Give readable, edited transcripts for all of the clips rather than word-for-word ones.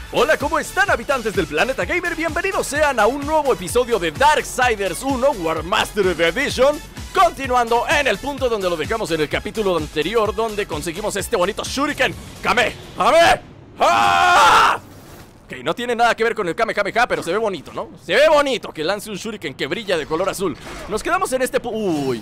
Hola, ¿cómo están, habitantes del planeta gamer? Bienvenidos sean a un nuevo episodio de Darksiders 1 War Mastered Edition. Continuando en el punto donde lo dejamos en el capítulo anterior, donde conseguimos este bonito Shuriken Kamehameha. ¡Ah! Ok, no tiene nada que ver con el Kamehameha, pero se ve bonito, ¿no? Se ve bonito que lance un Shuriken que brilla de color azul. Nos quedamos en este Uy.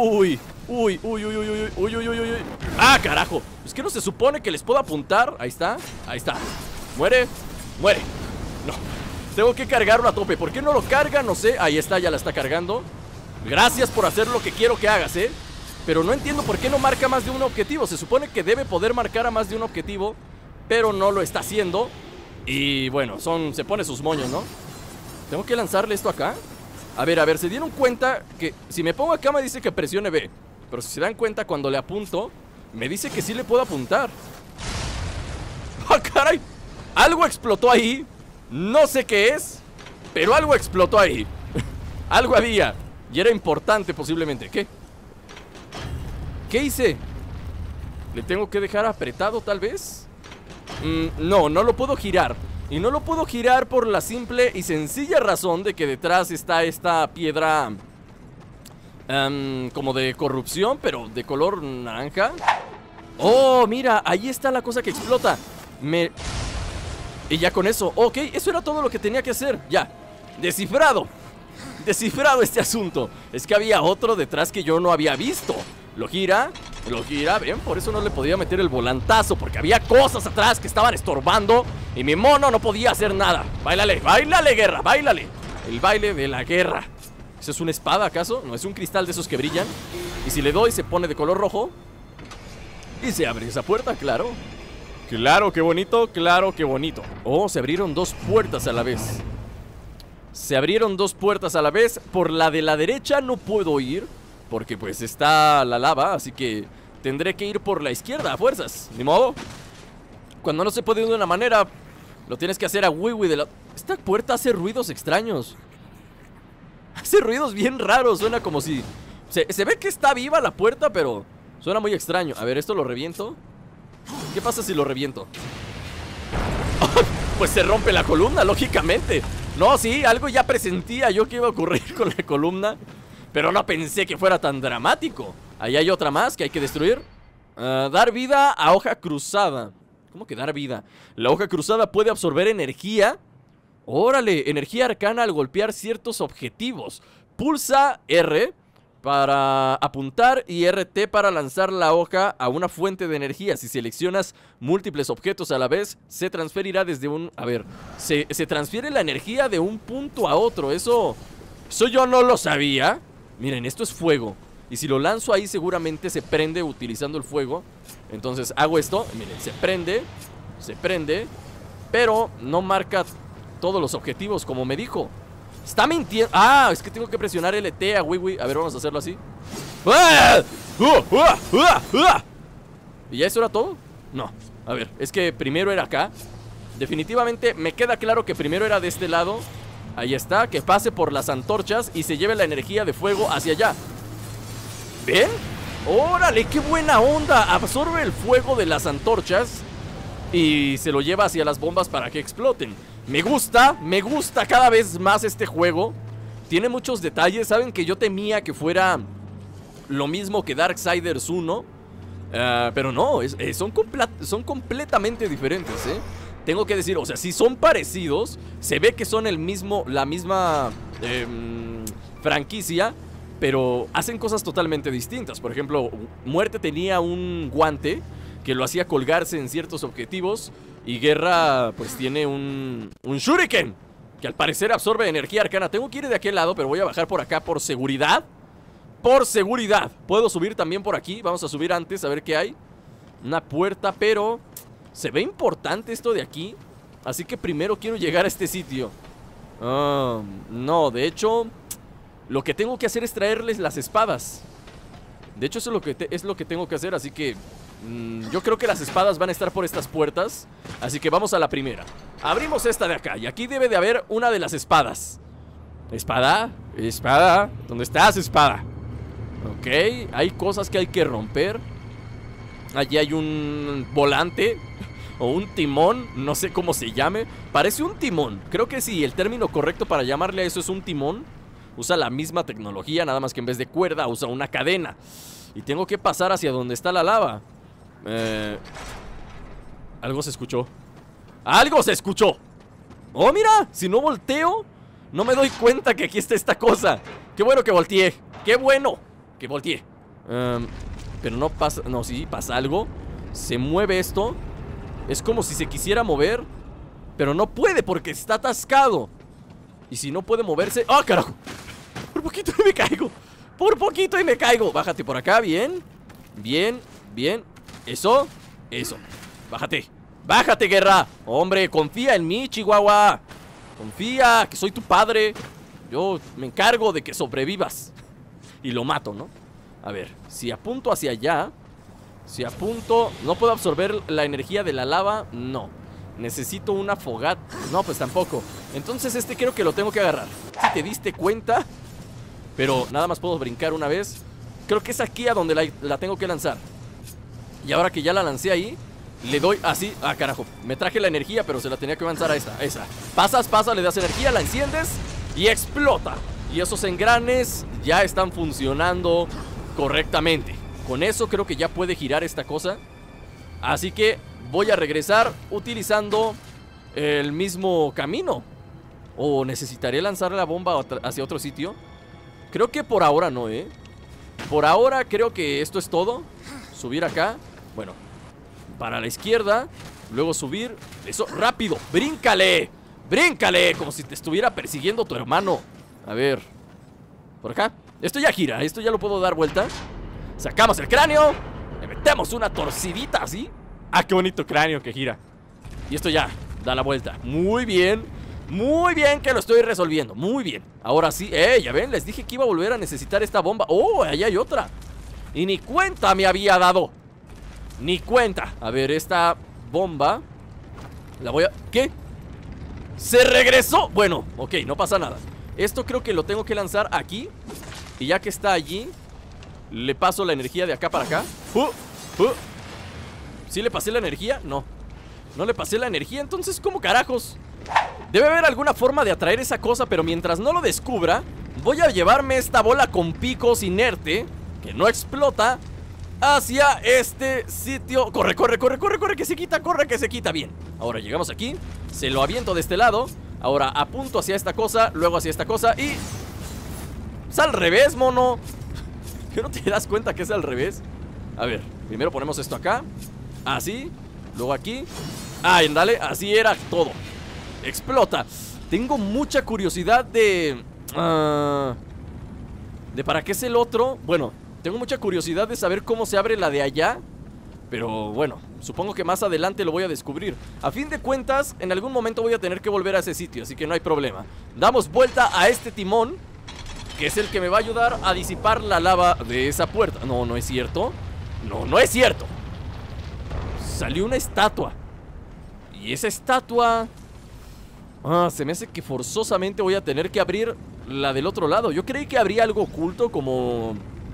¡Ah, carajo! Es que no se supone que les puedo apuntar. Ahí está, ahí está. Muere, muere. No, tengo que cargarlo a tope. ¿Por qué no lo carga? No sé, ahí está, ya la está cargando. Gracias por hacer lo que quiero que hagas, pero no entiendo por qué no marca más de un objetivo. Se supone que debe poder marcar a más de un objetivo, pero no lo está haciendo. Y bueno, se pone sus moños, ¿no? Tengo que lanzarle esto acá. A ver, se dieron cuenta que si me pongo acá me dice que presione B, pero si se dan cuenta, cuando le apunto me dice que sí le puedo apuntar. ¡Ah, caray! Algo explotó ahí. No sé qué es, pero algo explotó ahí. Algo había y era importante posiblemente. ¿Qué? ¿Qué hice? ¿Le tengo que dejar apretado tal vez? No lo puedo girar. Y no lo puedo girar por la simple y sencilla razón de que detrás está esta piedra como de corrupción, pero de color naranja. Oh, mira, ahí está la cosa que explota. Y ya con eso, ok, eso era todo lo que tenía que hacer. Ya, descifrado este asunto. Es que había otro detrás que yo no había visto. Lo gira, ven, por eso no le podía meter el volantazo, porque había cosas atrás que estaban estorbando y mi mono no podía hacer nada. Báilale, guerra, báilale. El baile de la guerra. ¿Eso es una espada acaso? No, es un cristal de esos que brillan. Y si le doy se pone de color rojo y se abre esa puerta, claro. Claro, qué bonito, claro, qué bonito. Oh, se abrieron dos puertas a la vez. Se abrieron dos puertas a la vez. Por la de la derecha no puedo ir, porque pues está la lava, así que tendré que ir por la izquierda a fuerzas. Ni modo. Cuando no se puede de una manera, lo tienes que hacer a wiwi de la... Esta puerta hace ruidos extraños. Hace ruidos bien raros, suena como si... Se ve que está viva la puerta, pero suena muy extraño. A ver, esto lo reviento. ¿Qué pasa si lo reviento? Pues se rompe la columna, lógicamente. No, sí, algo ya presentía yo que iba a ocurrir con la columna, pero no pensé que fuera tan dramático. Ahí hay otra más que hay que destruir. Dar vida a hoja cruzada. ¿Cómo que dar vida? La hoja cruzada puede absorber energía. Órale, energía arcana al golpear ciertos objetivos. Pulsa R para apuntar y RT para lanzar la hoja a una fuente de energía. Si seleccionas múltiples objetos a la vez, se transferirá desde un... A ver, se transfiere la energía de un punto a otro. Eso yo no lo sabía. Miren, esto es fuego. Y si lo lanzo ahí seguramente se prende utilizando el fuego. Entonces hago esto, miren, se prende, pero no marca todos los objetivos como me dijo. Está mintiendo. Ah, es que tengo que presionar LT a wiwi. A ver, vamos a hacerlo así. ¿Y ya eso era todo? No, a ver, es que primero era acá. Definitivamente me queda claro que primero era de este lado. Ahí está, que pase por las antorchas y se lleve la energía de fuego hacia allá. ¿Ven? ¡Órale, qué buena onda! Absorbe el fuego de las antorchas y se lo lleva hacia las bombas para que exploten. Me gusta cada vez más este juego. Tiene muchos detalles. Saben que yo temía que fuera lo mismo que Darksiders 1, pero no, son completamente diferentes, Tengo que decir, o sea, sí son parecidos. Se ve que son la misma franquicia, pero hacen cosas totalmente distintas. Por ejemplo, Muerte tenía un guante que lo hacía colgarse en ciertos objetivos, y Guerra pues tiene un Shuriken que al parecer absorbe energía arcana. Tengo que ir de aquel lado, pero voy a bajar por acá por seguridad. Por seguridad. Puedo subir también por aquí. Vamos a subir antes a ver qué hay. Una puerta, pero se ve importante esto de aquí, así que primero quiero llegar a este sitio. No, de hecho lo que tengo que hacer es traerles las espadas. De hecho eso es lo que tengo que hacer, así que yo creo que las espadas van a estar por estas puertas. Así que vamos a la primera. Abrimos esta de acá y aquí debe de haber una de las espadas. ¿Espada? ¿Espada? ¿Dónde estás, espada? Ok, hay cosas que hay que romper. Allí hay un volante. o un timón, no sé cómo se llame. Parece un timón, creo que sí, el término correcto para llamarle a eso es un timón. Usa la misma tecnología, nada más que en vez de cuerda usa una cadena. Y tengo que pasar hacia donde está la lava. Algo se escuchó. ¡Algo se escuchó! ¡Oh, mira! Si no volteo, no me doy cuenta que aquí está esta cosa. ¡Qué bueno que volteé! ¡Qué bueno que volteé! Pero no pasa... No, sí, pasa algo. Se mueve esto. Es como si se quisiera mover, pero no puede porque está atascado. Y si no puede moverse... ¡Ah, carajo! Por poquito y me caigo. Por poquito y me caigo. Bájate por acá, bien. Bien, bien. Eso, eso. Bájate. ¡Bájate, guerra! Hombre, confía en mí, Chihuahua. Confía, que soy tu padre. Yo me encargo de que sobrevivas. Y lo mato, ¿no? A ver, si apunto hacia allá. Si apunto... ¿No puedo absorber la energía de la lava? No. Necesito una fogata. No, pues tampoco. Entonces este creo que lo tengo que agarrar. Si te diste cuenta. Pero nada más puedo brincar una vez. Creo que es aquí a donde la tengo que lanzar. Y ahora que ya la lancé ahí, le doy así. Ah, carajo, me traje la energía, pero se la tenía que lanzar a esa. Pasas, le das energía, la enciendes y explota. Y esos engranes ya están funcionando correctamente. Con eso creo que ya puede girar esta cosa. Así que voy a regresar utilizando el mismo camino. ¿O necesitaré lanzar la bomba hacia otro sitio? Creo que por ahora no, ¿eh? Por ahora creo que esto es todo. Subir acá. Bueno, para la izquierda. Luego subir. Eso, rápido, bríncale. Bríncale, como si te estuviera persiguiendo tu hermano. A ver, por acá. Esto ya gira, esto ya lo puedo dar vuelta. Sacamos el cráneo. Le metemos una torcidita así. Ah, qué bonito cráneo que gira. Y esto ya, da la vuelta. Muy bien. Muy bien que lo estoy resolviendo. Muy bien. Ahora sí, ya ven, les dije que iba a volver a necesitar esta bomba. Oh, allá hay otra. Y ni cuenta me había dado. Ni cuenta. A ver, esta bomba la voy a... ¿Qué? ¡Se regresó! Bueno, ok, no pasa nada. Esto creo que lo tengo que lanzar aquí. Y ya que está allí, le paso la energía de acá para acá. ¿Sí le pasé la energía? No. No le pasé la energía, entonces ¿cómo carajos? Debe haber alguna forma de atraer esa cosa, pero mientras no lo descubra, voy a llevarme esta bola con picos inerte, que no explota, hacia este sitio. Corre, que se quita, que se quita. Bien, ahora llegamos aquí, se lo aviento de este lado. Ahora apunto hacia esta cosa, luego hacia esta cosa y... ¡Es al revés, mono! ¿Que no te das cuenta que es al revés? A ver, primero ponemos esto acá. Así, luego aquí. Ah, dale, así era todo. Explota. Tengo mucha curiosidad de para qué es el otro. Bueno, tengo mucha curiosidad de saber cómo se abre la de allá. Pero bueno, supongo que más adelante lo voy a descubrir. A fin de cuentas, en algún momento voy a tener que volver a ese sitio, así que no hay problema. Damos vuelta a este timón, que es el que me va a ayudar a disipar la lava de esa puerta. No, no es cierto. No, no es cierto. Salió una estatua. Y esa estatua... Ah, se me hace que forzosamente voy a tener que abrir la del otro lado. Yo creí que habría algo oculto como...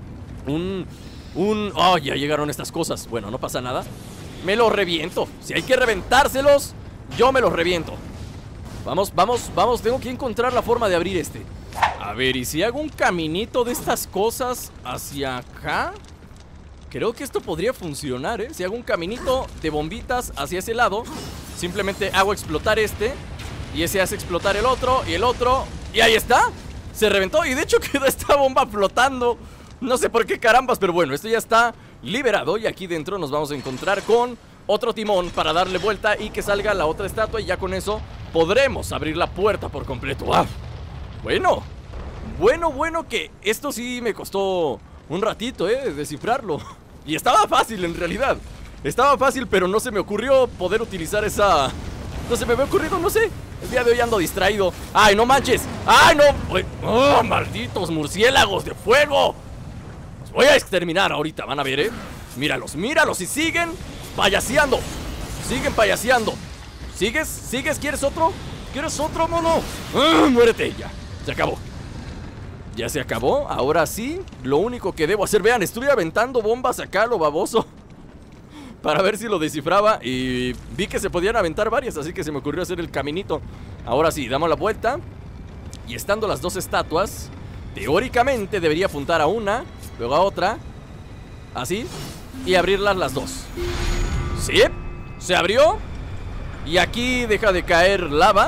Oh, ya llegaron estas cosas. Bueno, no pasa nada. Me los reviento. Si hay que reventárselos, yo me los reviento. Vamos, vamos, vamos. Tengo que encontrar la forma de abrir este. A ver, ¿y si hago un caminito de estas cosas hacia acá? Creo que esto podría funcionar, ¿eh? Si hago un caminito de bombitas hacia ese lado, simplemente hago explotar este, y ese hace explotar el otro, y el otro, y ahí está. Se reventó, y de hecho quedó esta bomba flotando. No sé por qué carambas, pero bueno, esto ya está liberado. Y aquí dentro nos vamos a encontrar con otro timón para darle vuelta y que salga la otra estatua. Y ya con eso podremos abrir la puerta por completo. ¡Ah! Bueno, bueno, que esto sí me costó un ratito, descifrarlo. Y estaba fácil en realidad. Estaba fácil, pero no se me ocurrió poder utilizar esa... No se me había ocurrido, no sé. El día de hoy ando distraído. ¡Ay, no manches! ¡Ay, no! ¡Oh, malditos murciélagos de fuego! Los voy a exterminar ahorita, van a ver, Míralos, míralos y siguen payaseando. Siguen payaseando. ¿Sigues? ¿Sigues? ¿Quieres otro? ¿Quieres otro, mono? Muérete, ya. Se acabó. Ya se acabó, ahora sí. Lo único que debo hacer, vean, estoy aventando bombas acá, lo baboso. para ver si lo descifraba. Y vi que se podían aventar varias, así que se me ocurrió hacer el caminito. Ahora sí, damos la vuelta. Y estando las dos estatuas, teóricamente debería apuntar a una, luego a otra, así, y abrirlas las dos. Sí, se abrió. Y aquí deja de caer lava.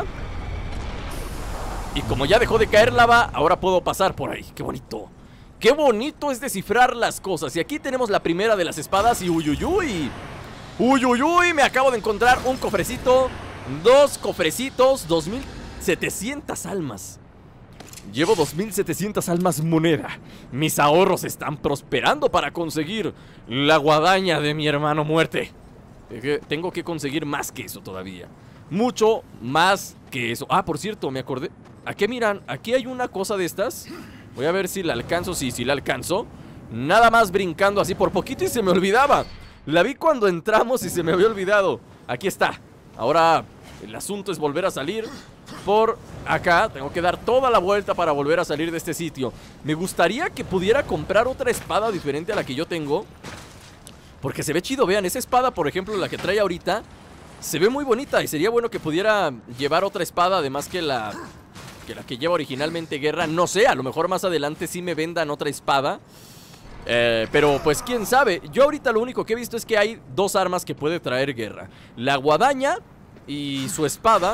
Y como ya dejó de caer lava, ahora puedo pasar por ahí. ¡Qué bonito! ¡Qué bonito es descifrar las cosas! Y aquí tenemos la primera de las espadas. Y uy, uy, uy. Uy, uy, uy. Me acabo de encontrar un cofrecito. Dos cofrecitos. 2700 almas. Llevo 2700 almas moneda. Mis ahorros están prosperando para conseguir la guadaña de mi hermano muerte. Tengo que conseguir más que eso todavía. Mucho más que eso. Ah, por cierto, me acordé. Aquí miran, aquí hay una cosa de estas. Voy a ver si la alcanzo. Sí, sí la alcanzo. Nada más brincando así por poquito y se me olvidaba. La vi cuando entramos y se me había olvidado. Aquí está. Ahora el asunto es volver a salir por acá. Tengo que dar toda la vuelta para volver a salir de este sitio. Me gustaría que pudiera comprar otra espada diferente a la que yo tengo, porque se ve chido. Vean, esa espada, por ejemplo, la que trae ahorita, se ve muy bonita. Y sería bueno que pudiera llevar otra espada, además que la que lleva originalmente Guerra. No sé, a lo mejor más adelante sí me vendan otra espada. Pero pues quién sabe. Yo ahorita lo único que he visto es que hay dos armas que puede traer Guerra: la guadaña y su espada.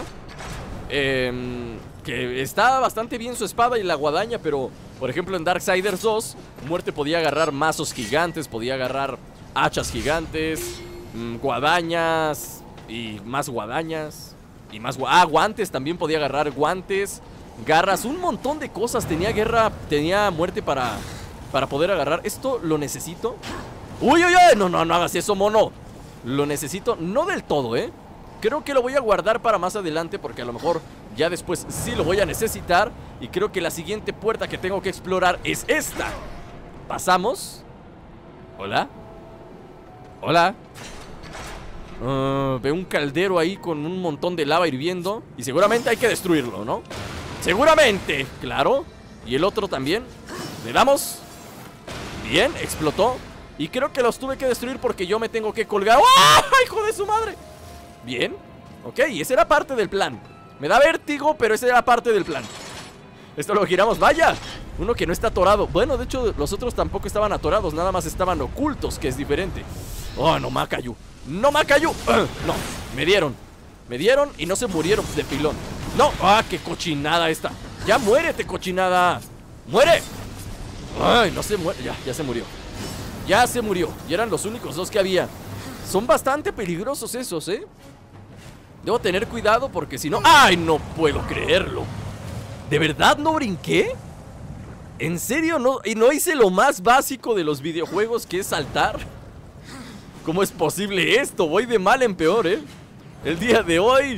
Que está bastante bien su espada y la guadaña, pero por ejemplo en Darksiders 2 Muerte podía agarrar mazos gigantes, podía agarrar hachas gigantes, guadañas y más guadañas y más guantes. También podía agarrar guantes, garras, un montón de cosas. Tenía Guerra, tenía Muerte para poder agarrar. Esto lo necesito. Uy, uy, uy, no, no, no hagas eso, mono. Lo necesito, no del todo, creo que lo voy a guardar para más adelante, porque a lo mejor ya después sí lo voy a necesitar. Y creo que la siguiente puerta que tengo que explorar es esta. Pasamos. Hola. Hola. Veo un caldero ahí con un montón de lava hirviendo. Y seguramente hay que destruirlo, ¿no? Seguramente, claro. Y el otro también. Le damos. Bien, explotó. Y creo que los tuve que destruir porque yo me tengo que colgar. ¡Ah! ¡Hijo de su madre! Bien, ok, esa era parte del plan. Me da vértigo, pero esa era parte del plan. Esto lo giramos, vaya. Uno que no está atorado. Bueno, de hecho los otros tampoco estaban atorados, nada más estaban ocultos, que es diferente. Oh, no, Macayu. No, Macayu. No, me dieron y no se murieron de pilón. No, ah, qué cochinada esta. Ya muérete, cochinada. ¡Muere! Ay, no se muere, ya se murió. Ya se murió, y eran los únicos dos que había. Son bastante peligrosos esos, Debo tener cuidado porque si no... ¡Ay, no puedo creerlo! ¿De verdad no brinqué? ¿En serio no? ¿Y no hice lo más básico de los videojuegos, que es saltar? ¿Cómo es posible esto? Voy de mal en peor, El día de hoy...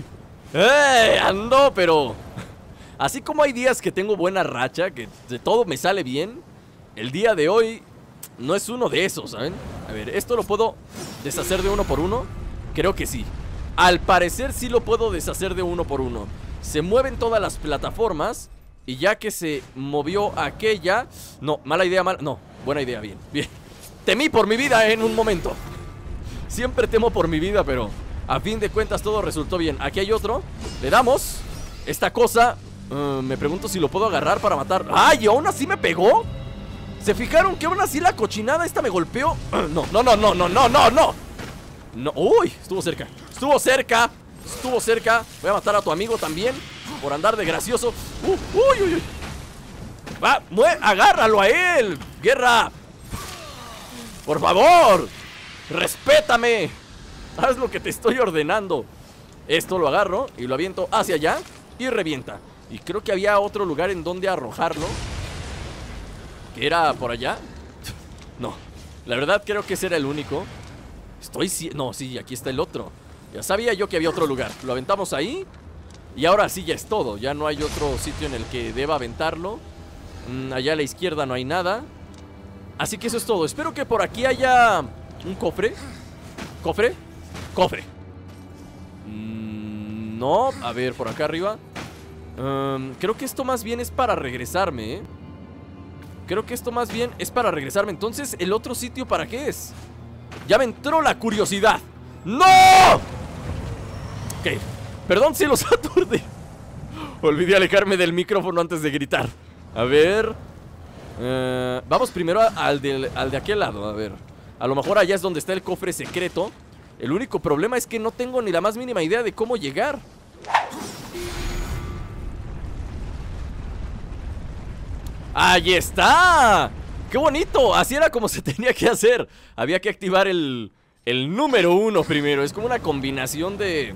ando, pero... Así como hay días que tengo buena racha, que de todo me sale bien, el día de hoy no es uno de esos, ¿saben? A ver, ¿esto lo puedo deshacer de uno por uno? Creo que sí. Al parecer sí lo puedo deshacer de uno por uno. Se mueven todas las plataformas. Y ya que se movió aquella... No, mala idea, no, buena idea, bien, bien. Temí por mi vida en un momento. Siempre temo por mi vida, pero a fin de cuentas todo resultó bien. Aquí hay otro. Le damos. Esta cosa... me pregunto si lo puedo agarrar para matar. ¡Ay! ¿Y aún así me pegó? ¿Se fijaron que aún así la cochinada esta me golpeó? No, no, no, no, no, no, no, no. No, uy, estuvo cerca. Estuvo cerca. Estuvo cerca. Voy a matar a tu amigo también por andar de gracioso. Uy, uy, uy. Va, agárralo a él, Guerra. Por favor, respétame. Haz lo que te estoy ordenando. Esto lo agarro y lo aviento hacia allá y revienta. Y creo que había otro lugar en donde arrojarlo, que era por allá. No, la verdad creo que ese era el único. No, sí, aquí está el otro. Ya sabía yo que había otro lugar. Lo aventamos ahí. Y ahora sí ya es todo. Ya no hay otro sitio en el que deba aventarlo. Allá a la izquierda no hay nada. Así que eso es todo. Espero que por aquí haya un cofre. ¿Cofre? Cofre. No, a ver, por acá arriba. Creo que esto más bien es para regresarme, Creo que esto más bien es para regresarme. Entonces, ¿el otro sitio para qué es? Ya me entró la curiosidad. ¡No! Ok, perdón si los aturde. Olvidé alejarme del micrófono antes de gritar. A ver, vamos primero al de aquel lado. A ver, a lo mejor allá es donde está el cofre secreto. El único problema es que no tengo ni la más mínima idea de cómo llegar. ¡Ahí está! ¡Qué bonito! Así era como se tenía que hacer. Había que activar el número 1 primero. Es como una combinación de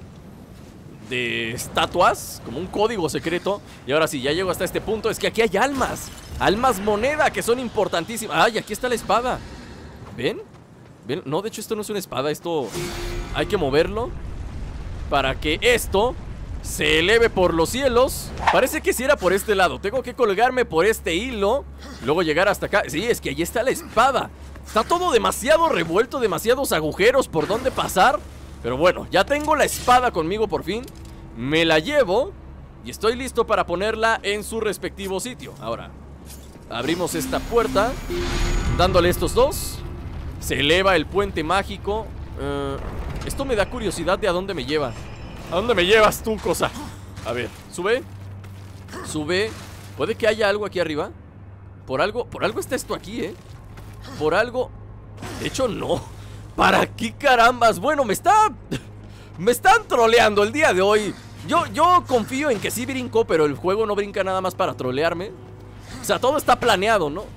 estatuas, como un código secreto. Y ahora sí, ya llego hasta este punto. Es que aquí hay almas. Almas moneda, que son importantísimas. ¡Ay, aquí está la espada! ¿Ven? ¿Ven? No, de hecho esto no es una espada. Esto hay que moverlo para que esto se eleve por los cielos. Parece que sí era por este lado. Tengo que colgarme por este hilo, luego llegar hasta acá. Sí, es que ahí está la espada. Está todo demasiado revuelto, demasiados agujeros por donde pasar. Pero bueno, ya tengo la espada conmigo por fin. Me la llevo y estoy listo para ponerla en su respectivo sitio. Ahora, abrimos esta puerta, dándole estos dos. Se eleva el puente mágico. Esto me da curiosidad de a dónde me lleva. ¿A dónde me llevas tú, cosa? A ver, sube. Sube. ¿Puede que haya algo aquí arriba? Por algo está esto aquí, ¿eh? Por algo. De hecho, no. ¿Para qué carambas? Bueno, me están troleando el día de hoy. Yo confío en que sí brinco, pero el juego no brinca nada más para trolearme. O sea, todo está planeado, ¿no?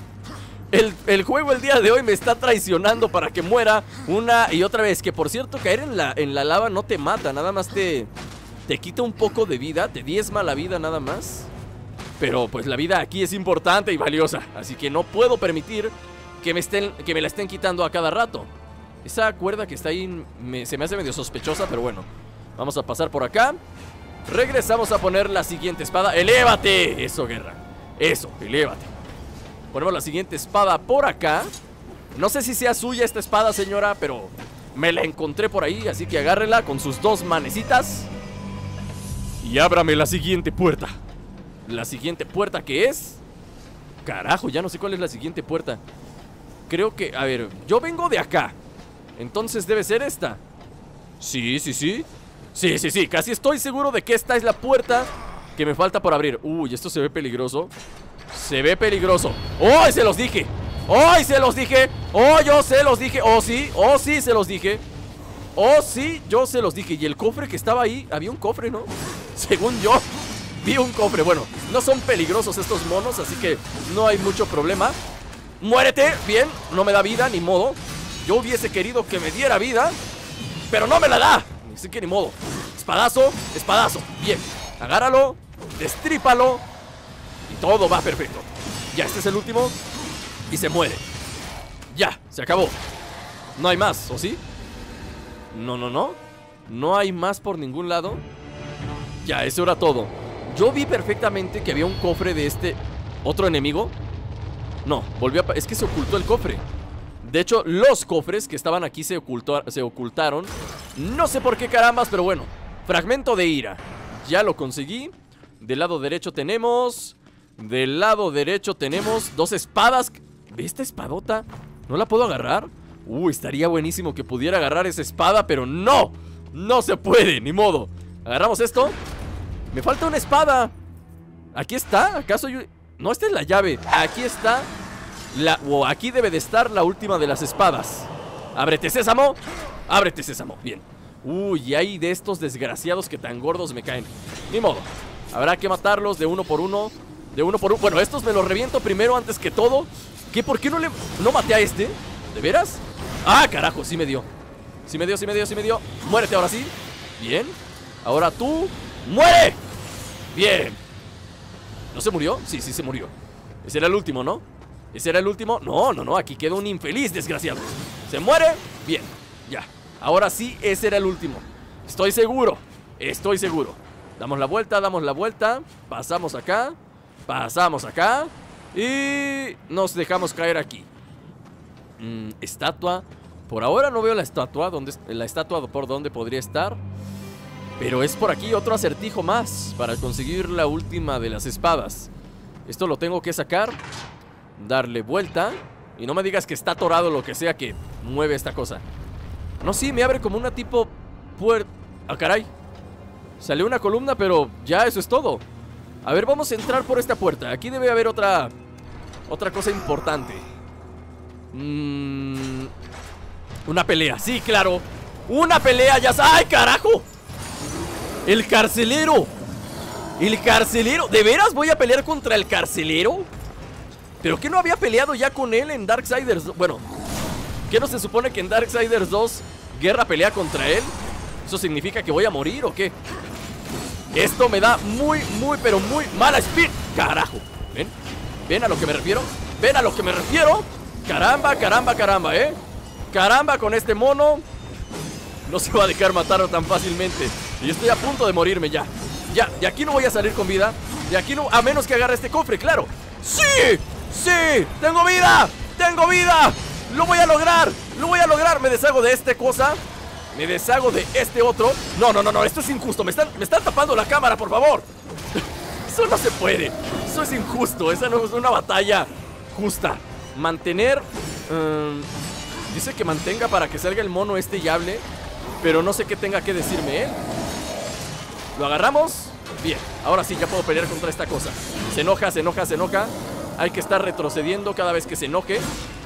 El juego el día de hoy me está traicionando para que muera una y otra vez. Que por cierto, caer en la lava no te mata, nada más te quita un poco de vida, te diezma la vida nada más. Pero pues la vida aquí es importante y valiosa, así que no puedo permitir que me la estén quitando a cada rato. Esa cuerda que está ahí se me hace medio sospechosa, pero bueno. Vamos a pasar por acá. Regresamos a poner la siguiente espada. ¡Elévate! Eso, guerra. Eso, elévate. Ponemos la siguiente espada por acá. No sé si sea suya esta espada, señora, pero me la encontré por ahí, así que agárrela con sus dos manecitas y ábrame la siguiente puerta. La siguiente puerta, ¿qué es? Carajo, ya no sé cuál es la siguiente puerta. Creo que, a ver, yo vengo de acá, entonces debe ser esta. Sí, casi estoy seguro de que esta es la puerta que me falta por abrir. Uy, esto se ve peligroso. Se ve peligroso. ¡Oh, se los dije! ¡Oh, se los dije! ¡Oh, yo se los dije! ¡Oh, sí! ¡Oh, sí, se los dije! ¡Oh, sí, yo se los dije! Y el cofre que estaba ahí, había un cofre, ¿no? Según yo, vi un cofre. Bueno, no son peligrosos estos monos, así que no hay mucho problema. ¡Muérete! Bien, no me da vida, ni modo. Yo hubiese querido que me diera vida, pero no me la da. Así que ni modo. Espadazo, espadazo. Bien, agárralo, destrípalo y todo va perfecto. Ya, este es el último y se muere. Ya, se acabó. No hay más, ¿o sí? No. No hay más por ningún lado. Ya, eso era todo. Yo vi perfectamente que había un cofre de este otro enemigo. No, volvió a... Es que se ocultó el cofre. De hecho, los cofres que estaban aquí se ocultaron. No sé por qué carambas, pero bueno. Fragmento de ira. Ya lo conseguí. Del lado derecho tenemos... dos espadas. ¿Ve esta espadota? ¿No la puedo agarrar? Estaría buenísimo que pudiera agarrar esa espada, pero no. No se puede, ni modo. Agarramos esto. Me falta una espada. Aquí está, ¿acaso yo...? No, esta es la llave. Aquí está aquí debe de estar la última de las espadas. Ábrete, sésamo. Ábrete, sésamo, bien. Y hay de estos desgraciados que tan gordos me caen. Ni modo, habrá que matarlos de uno por uno. Bueno, estos me los reviento primero antes que todo. ¿Qué? ¿Por qué no maté a este? ¿De veras? ¡Ah, carajo! Sí me dio. Sí me dio. Muérete ahora sí. Bien. Ahora tú. ¡Muere! Bien. ¿No se murió? Sí, se murió. Ese era el último, ¿no? ¿Ese era el último? No, aquí queda un infeliz desgraciado. ¿Se muere? Bien, ya. Ahora sí, ese era el último. Estoy seguro. Damos la vuelta. Pasamos acá. Y nos dejamos caer aquí. Estatua. Por ahora no veo la estatua. La estatua por dónde podría estar. Pero es por aquí otro acertijo más para conseguir la última de las espadas. Esto lo tengo que sacar, darle vuelta. Y no me digas que está atorado lo que sea que mueve esta cosa? No, sí, me abre como una tipo puerta. Ah, caray. Salió una columna, pero ya eso es todo. A ver, vamos a entrar por esta puerta. Aquí debe haber otra cosa importante. Una pelea, sí, claro. Una pelea, ya. ¡Ay, carajo! El carcelero. El carcelero. ¿De veras voy a pelear contra el carcelero? ¿Pero qué no había peleado ya con él en Darksiders? Bueno, ¿qué no se supone que en Darksiders 2 Guerra pelea contra él? ¿Eso significa que voy a morir o qué? Esto me da muy, pero muy mala speed. Carajo. ¿Ven? ¿Ven a lo que me refiero? ¿Ven a lo que me refiero? Caramba, caramba, caramba, ¿eh? Caramba con este mono. No se va a dejar matar tan fácilmente. Y estoy a punto de morirme ya. Ya, de aquí no voy a salir con vida. De aquí no, a menos que agarre este cofre, claro. ¡Sí! ¡Sí! ¡Tengo vida! ¡Tengo vida! ¡Lo voy a lograr! ¡Lo voy a lograr! Me deshago de esta cosa. Me deshago de este otro. No, no, no, no, esto es injusto. Me están tapando la cámara, por favor. Eso no se puede. Eso es injusto. Esa no es una batalla justa. Mantener... dice que mantenga para que salga el mono este y hable. Pero no sé qué tenga que decirme él. Lo agarramos. Bien, ahora sí ya puedo pelear contra esta cosa. Se enoja, se enoja, se enoja. Hay que estar retrocediendo cada vez que se enoje.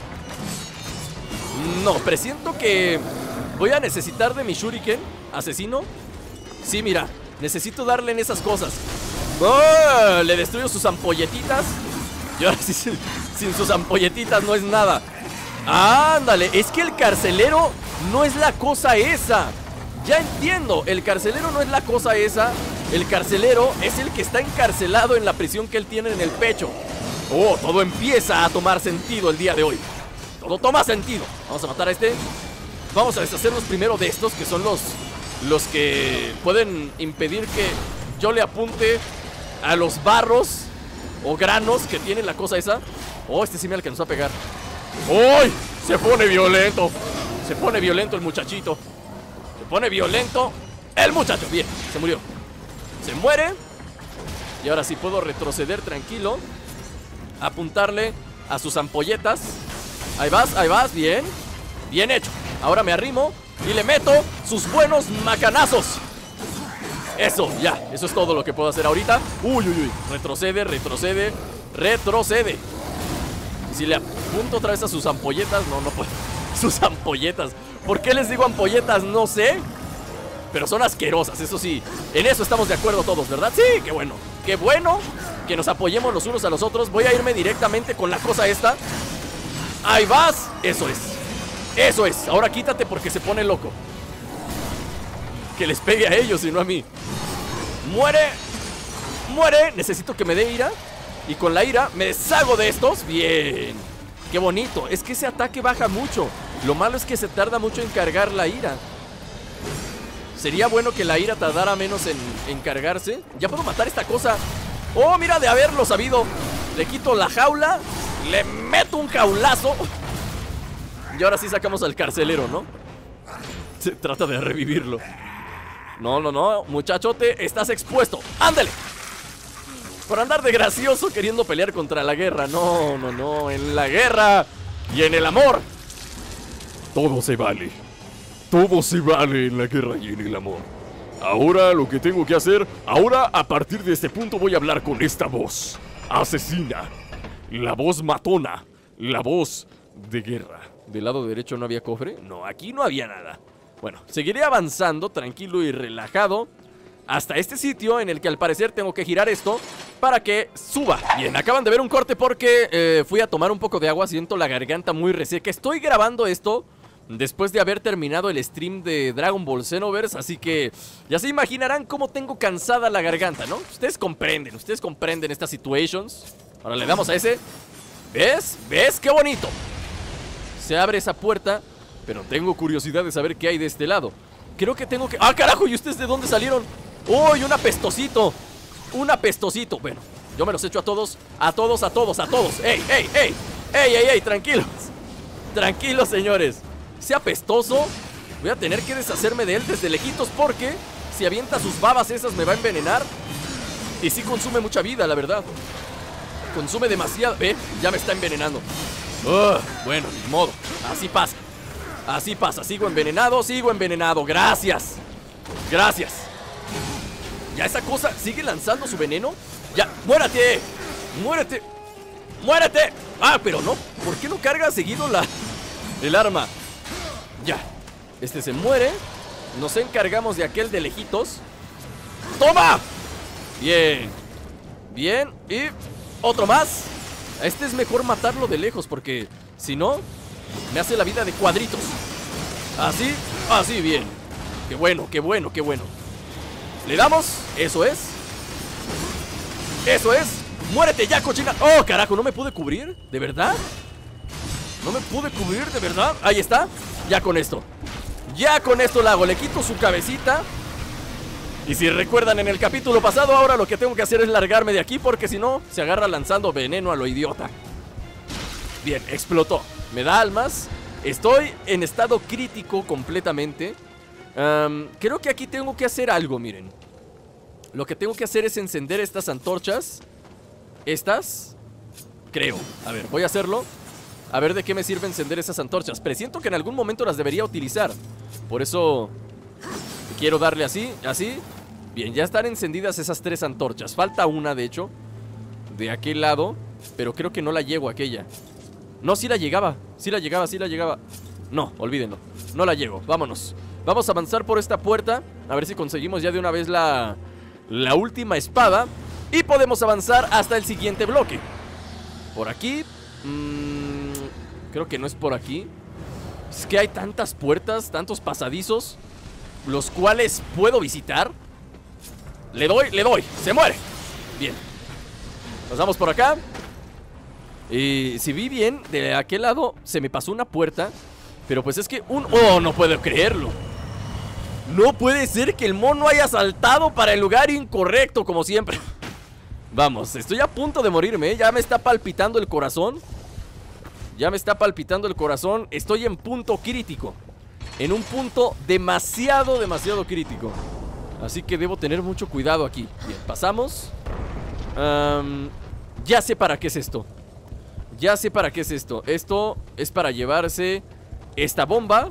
No, presiento que voy a necesitar de mi shuriken asesino. Sí, mira, necesito darle en esas cosas. ¡Oh! Le destruyo sus ampolletitas. Y ahora sí, sin sus ampolletitas no es nada. ¡Ándale! Es que el carcelero no es la cosa esa. Ya entiendo, el carcelero no es la cosa esa. El carcelero es el que está encarcelado en la prisión que él tiene en el pecho. Oh, todo empieza a tomar sentido el día de hoy. Todo toma sentido. Vamos a matar a este. Vamos a deshacernos primero de estos, que son los que pueden impedir que yo le apunte a los barros o granos que tiene la cosa esa. Oh, este sí me alcanzó a pegar. ¡Uy! Se pone violento. Se pone violento el muchachito. Se pone violento el muchacho. Bien, se murió. Se muere. Y ahora sí puedo retroceder tranquilo. Apuntarle a sus ampolletas. Ahí vas, bien. Bien hecho. Ahora me arrimo y le meto sus buenos macanazos. Eso, ya, eso es todo lo que puedo hacer ahorita. Uy, uy, uy, retrocede, retrocede, retrocede. Y si le apunto otra vez a sus ampolletas, no puedo. Sus ampolletas, ¿por qué les digo ampolletas? No sé. Pero son asquerosas, eso sí. En eso estamos de acuerdo todos, ¿verdad? Sí, qué bueno. Qué bueno que nos apoyemos los unos a los otros. Voy a irme directamente con la cosa esta. Ahí vas, eso es. Eso es, ahora quítate porque se pone loco. Que les pegue a ellos y no a mí. Muere. Muere, necesito que me dé ira. Y con la ira me deshago de estos. Bien. Qué bonito, es que ese ataque baja mucho. Lo malo es que se tarda mucho en cargar la ira. Sería bueno que la ira tardara menos en cargarse. Ya puedo matar esta cosa. Oh, mira, de haberlo sabido. Le quito la jaula. Le meto un jaulazo. Y ahora sí sacamos al carcelero, ¿no? Se trata de revivirlo. No, no, no, muchachote, estás expuesto. ¡Ándale! Por andar de gracioso queriendo pelear contra la guerra. No, no, no, en la guerra y en el amor todo se vale. Todo se vale en la guerra y en el amor. Ahora lo que tengo que hacer, ahora a partir de este punto voy a hablar con esta voz asesina, la voz matona, la voz de guerra. ¿Del lado derecho no había cofre? No, aquí no había nada. Bueno, seguiré avanzando tranquilo y relajado hasta este sitio en el que al parecer tengo que girar esto para que suba. Bien, acaban de ver un corte porque fui a tomar un poco de agua. Siento la garganta muy reseca. Estoy grabando esto después de haber terminado el stream de Dragon Ball Xenoverse, así que ya se imaginarán cómo tengo cansada la garganta, ¿no? Ustedes comprenden estas situations. Ahora le damos a ese. ¿Ves? ¿Ves? ¡Qué bonito! Se abre esa puerta, pero tengo curiosidad de saber qué hay de este lado. Creo que tengo que... ¡Ah, carajo! ¿Y ustedes de dónde salieron? ¡Uy, un apestosito! Un apestosito. Bueno, yo me los echo a todos. A todos, a todos, a todos. ¡Ey, ey, ey! ¡Ey, ey, ey! Tranquilos. Tranquilos, señores. Ese apestoso voy a tener que deshacerme de él desde lejitos porque si avienta sus babas esas me va a envenenar. Y sí consume mucha vida, la verdad. Consume demasiado. Ya me está envenenando. Bueno, ni modo, así pasa. Así pasa, sigo envenenado. Gracias. Gracias. Ya esa cosa sigue lanzando su veneno. Ya, muérete. Muérete. Muérete. Ah, pero no. ¿Por qué no carga seguido el arma? Ya. Este se muere. Nos encargamos de aquel de lejitos. ¡Toma! Bien. Bien. Y otro más. A este es mejor matarlo de lejos porque si no, me hace la vida de cuadritos. Así, así, bien. Qué bueno, qué bueno, qué bueno. Le damos, eso es. Eso es. Muérete ya, cochina. Oh, carajo, ¿no me pude cubrir? ¿De verdad? ¿No me pude cubrir? ¿De verdad? Ahí está. Ya con esto. Ya con esto la hago. Le quito su cabecita. Y si recuerdan en el capítulo pasado, ahora lo que tengo que hacer es largarme de aquí porque si no, se agarra lanzando veneno a lo idiota. Bien, explotó. Me da almas. Estoy en estado crítico completamente. Creo que aquí tengo que hacer algo, miren. Lo que tengo que hacer es encender estas antorchas. Estas. Creo. A ver, voy a hacerlo. A ver de qué me sirve encender esas antorchas. Presiento que en algún momento las debería utilizar. Por eso quiero darle así, así. Bien, ya están encendidas esas 3 antorchas. Falta una, de hecho, de aquel lado. Pero creo que no la llego a aquella. No, sí la llegaba. Sí la llegaba, sí la llegaba. No, olvídenlo. No la llego, vámonos. Vamos a avanzar por esta puerta. A ver si conseguimos ya de una vez la última espada. Y podemos avanzar hasta el siguiente bloque. Por aquí. Creo que no es por aquí. Es que hay tantas puertas, tantos pasadizos, los cuales puedo visitar. Le doy, se muere. Bien. Pasamos por acá. Y si vi bien, de aquel lado se me pasó una puerta. Pero pues es que ¡oh, no puedo creerlo! No puede ser que el mono haya saltado para el lugar incorrecto, como siempre. Vamos, estoy a punto de morirme, ¿eh? Ya me está palpitando el corazón. Ya me está palpitando el corazón. Estoy en punto crítico. En un punto demasiado crítico. Así que debo tener mucho cuidado aquí. Bien, pasamos. Ya sé para qué es esto. Ya sé para qué es esto. Esto es para llevarse esta bomba.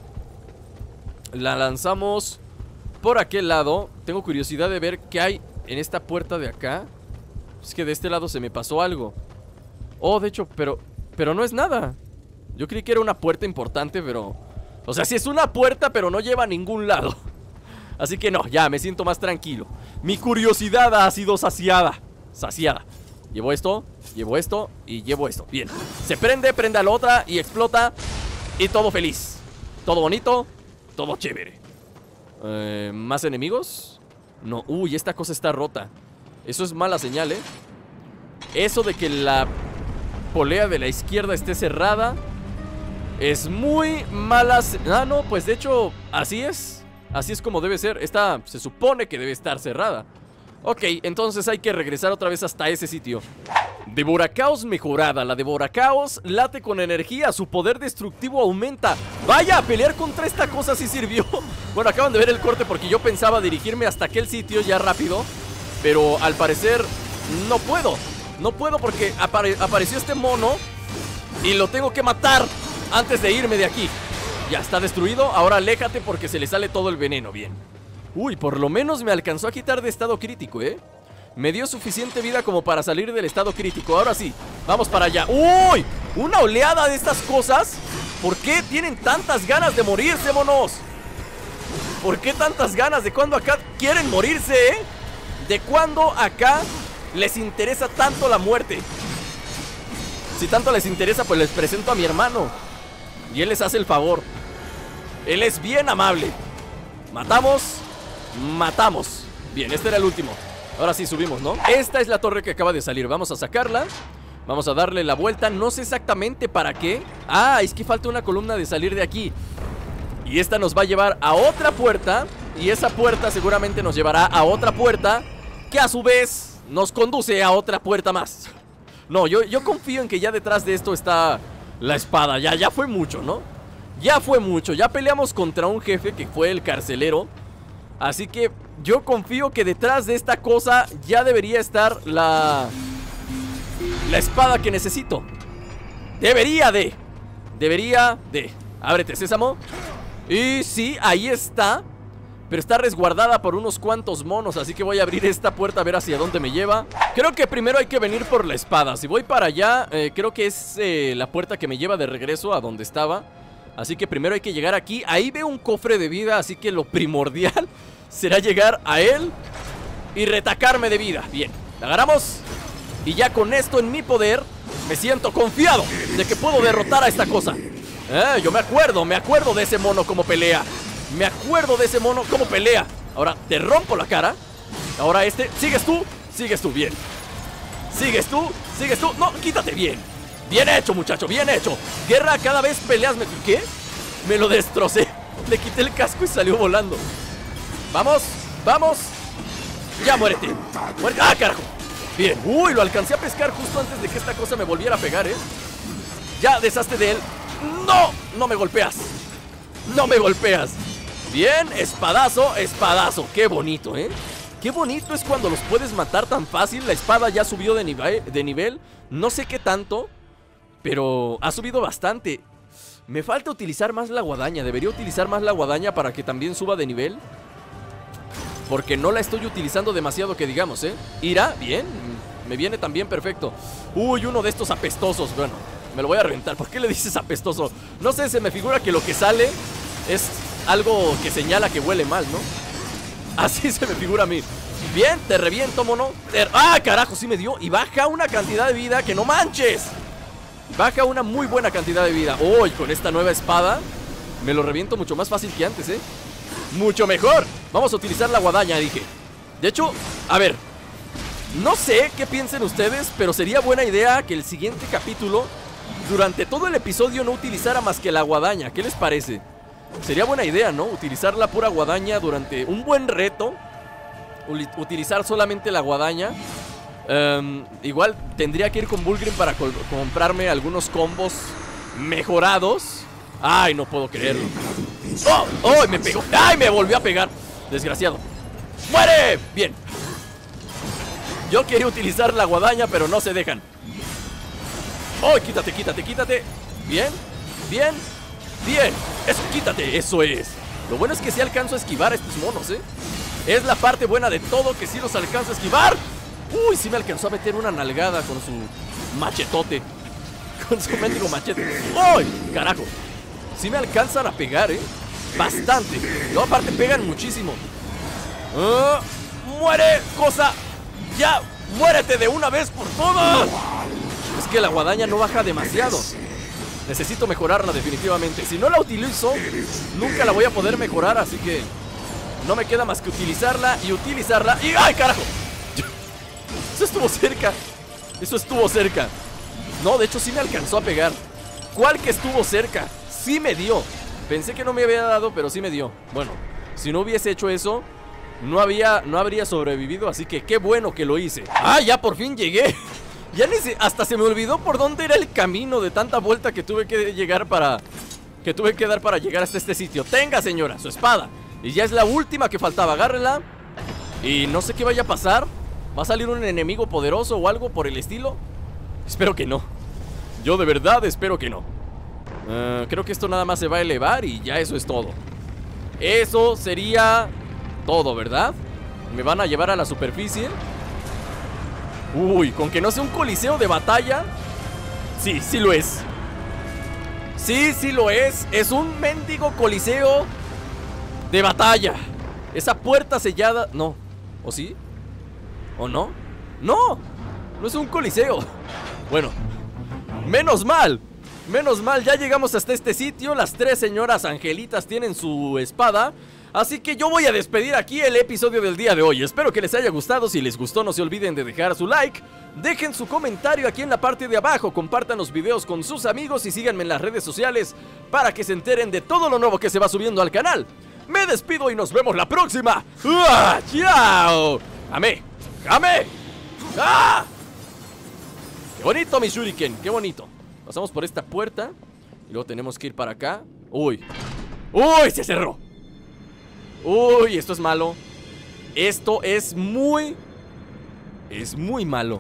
La lanzamos por aquel lado. Tengo curiosidad de ver qué hay en esta puerta de acá. Es que de este lado se me pasó algo. Oh, de hecho, pero no es nada. Yo creí que era una puerta importante, pero... O sea, sí es una puerta, pero no lleva a ningún lado. Así que no, ya me siento más tranquilo. Mi curiosidad ha sido saciada. Llevo esto y llevo esto. Bien, se prende a la otra y explota. Y todo feliz. Todo bonito, todo chévere. ¿Más enemigos? No, uy, esta cosa está rota. Eso es mala señal, ¿eh? Eso de que la polea de la izquierda esté cerrada es muy mala. Ah, no, pues de hecho, así es. Así es como debe ser. Esta se supone que debe estar cerrada. Ok, entonces hay que regresar otra vez hasta ese sitio. Devoracaos mejorada. La Devoracaos late con energía. Su poder destructivo aumenta. Vaya, pelear contra esta cosa sí sirvió. Bueno, acaban de ver el corte porque yo pensaba dirigirme hasta aquel sitio ya rápido. Pero al parecer no puedo. No puedo porque apareció este mono y lo tengo que matar antes de irme de aquí. Ya está destruido, ahora aléjate porque se le sale todo el veneno, bien. Uy, por lo menos me alcanzó a quitar de estado crítico, ¿eh? Me dio suficiente vida como para salir del estado crítico. Ahora sí, vamos para allá. ¡Uy! Una oleada de estas cosas. ¿Por qué tienen tantas ganas de morirse, monos? ¿Por qué tantas ganas? ¿De cuándo acá quieren morirse, eh? ¿De cuándo acá les interesa tanto la muerte? Si tanto les interesa, pues les presento a mi hermano y él les hace el favor. Él es bien amable. Matamos. Bien, este era el último. Ahora sí subimos, ¿no? Esta es la torre que acaba de salir. Vamos a sacarla. Vamos a darle la vuelta. No sé exactamente para qué. Ah, es que falta una columna de salir de aquí. Y esta nos va a llevar a otra puerta. Y esa puerta seguramente nos llevará a otra puerta, que a su vez nos conduce a otra puerta más. No, yo confío en que ya detrás de esto está la espada. Ya fue mucho, ¿no? Ya fue mucho. Ya peleamos contra un jefe que fue el carcelero. Así que yo confío que detrás de esta cosa ya debería estar la espada que necesito. Debería de. Ábrete, sésamo. Y sí, ahí está. Pero está resguardada por unos cuantos monos, así que voy a abrir esta puerta a ver hacia dónde me lleva. Creo que primero hay que venir por la espada. Si voy para allá, creo que es la puerta que me lleva de regreso a donde estaba. Así que primero hay que llegar aquí. Ahí veo un cofre de vida, así que lo primordial será llegar a él y retacarme de vida. Bien, la agarramos. Y ya con esto en mi poder, me siento confiado de que puedo derrotar a esta cosa. Yo me acuerdo de ese mono como pelea. Me acuerdo de ese mono como pelea. Ahora te rompo la cara. Ahora sigues tú, bien. Sigues tú. No, quítate, bien. Bien hecho, muchacho, bien hecho. Guerra, cada vez peleas. ¿Qué? Me lo destrocé. Le quité el casco y salió volando. Vamos. Ya muérete. ¡Ah, carajo! Bien, uy, lo alcancé a pescar justo antes de que esta cosa me volviera a pegar, Ya, deshazte de él. No me golpeas. Bien, espadazo. Qué bonito, Qué bonito es cuando los puedes matar tan fácil. La espada ya subió de nivel. No sé qué tanto, pero ha subido bastante. Me falta utilizar más la guadaña. Debería utilizar más la guadaña para que también suba de nivel, porque no la estoy utilizando demasiado, que digamos, Irá, bien, me viene también perfecto. Uy, uno de estos apestosos. Bueno, me lo voy a reventar. ¿Por qué le dices apestoso? No sé, se me figura que lo que sale es algo que señala que huele mal, ¿no? Así se me figura a mí. Bien, te reviento, mono. ¡Ah, carajo! Sí me dio. Y baja una cantidad de vida que no manches. Baja una muy buena cantidad de vida. Uy, con esta nueva espada me lo reviento mucho más fácil que antes, mucho mejor. Vamos a utilizar la guadaña, dije. De hecho, a ver, no sé qué piensen ustedes, pero sería buena idea que el siguiente capítulo, durante todo el episodio, no utilizara más que la guadaña. ¿Qué les parece? Sería buena idea, ¿no? Utilizar la pura guadaña durante un buen reto. Utilizar solamente la guadaña. Igual tendría que ir con Vulgrim para comprarme algunos combos mejorados. Ay, no puedo creerlo. ¡Oh! Me pegó. ¡Ay! Me volvió a pegar. Desgraciado. ¡Muere! Bien. Yo quería utilizar la guadaña, pero no se dejan. ¡Oh! Quítate. Bien. Eso, quítate. Eso es. Lo bueno es que sí alcanzo a esquivar a estos monos, Es la parte buena de todo, que sí los alcanzo a esquivar. Uy, sí me alcanzó a meter una nalgada con su machetote. Con su mendigo machete. ¡Ay! Carajo. Sí me alcanzan a pegar, bastante. No, aparte pegan muchísimo. ¡Muere, cosa! ¡Ya! ¡Muérete de una vez por todas! Es que la guadaña no baja demasiado. Necesito mejorarla definitivamente. Si no la utilizo, nunca la voy a poder mejorar, así que no me queda más que utilizarla y utilizarla. ¡Y ay, carajo! Eso estuvo cerca. No, de hecho sí me alcanzó a pegar. ¿Cuál que estuvo cerca? Sí me dio. Pensé que no me había dado, pero sí me dio. Bueno, si no hubiese hecho eso, no habría sobrevivido, así que qué bueno que lo hice. ¡Ah, ya por fin llegué! Ya hasta se me olvidó por dónde era el camino de tanta vuelta que tuve que dar para llegar hasta este sitio. Tenga, señora, su espada. Y ya es la última que faltaba, agárrela. Y no sé qué vaya a pasar. ¿Va a salir un enemigo poderoso o algo por el estilo? Espero que no. Yo de verdad espero que no. Creo que esto nada más se va a elevar y ya eso es todo. Eso sería todo, ¿verdad? Me van a llevar a la superficie. Uy, con que no sea un coliseo de batalla. Sí, sí lo es. Sí lo es. Es un mendigo coliseo de batalla. Esa puerta sellada. No. ¿O sí? ¿O no? ¡No! No es un coliseo. Bueno, menos mal. Ya llegamos hasta este sitio. Las tres señoras angelitas tienen su espada. Así que yo voy a despedir aquí el episodio del día de hoy. Espero que les haya gustado. Si les gustó, no se olviden de dejar su like. Dejen su comentario aquí en la parte de abajo. Compartan los videos con sus amigos y síganme en las redes sociales para que se enteren de todo lo nuevo que se va subiendo al canal. Me despido y nos vemos la próxima. ¡Ah! ¡Chao! ¡Ame! ¡Ah! ¡Qué bonito, mi shuriken! ¡Qué bonito! Pasamos por esta puerta y luego tenemos que ir para acá. ¡Uy! ¡Uy! ¡Se cerró! ¡Uy! Esto es malo. Esto es muy malo.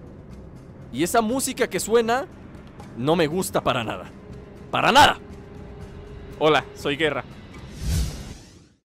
Y esa música que suena no me gusta para nada. ¡Para nada! Hola, soy Guerra.